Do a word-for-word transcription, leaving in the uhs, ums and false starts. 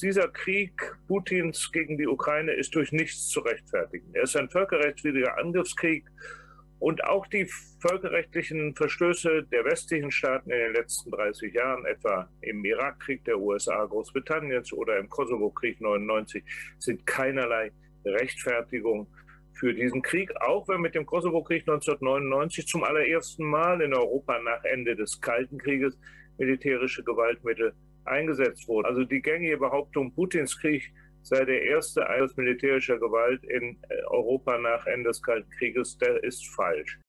Dieser Krieg Putins gegen die Ukraine ist durch nichts zu rechtfertigen. Er ist ein völkerrechtswidriger Angriffskrieg und auch die völkerrechtlichen Verstöße der westlichen Staaten in den letzten dreißig Jahren, etwa im Irakkrieg der U S A, Großbritanniens oder im Kosovo-Krieg neunundneunzig, sind keinerlei Rechtfertigung für diesen Krieg, auch wenn mit dem Kosovo-Krieg neunzehnhundertneunundneunzig zum allerersten Mal in Europa nach Ende des Kalten Krieges militärische Gewaltmittel eingesetzt wurden. Also die gängige Behauptung, Putins Krieg sei der erste Einsatz militärischer Gewalt in Europa nach Ende des Kalten Krieges, der ist falsch.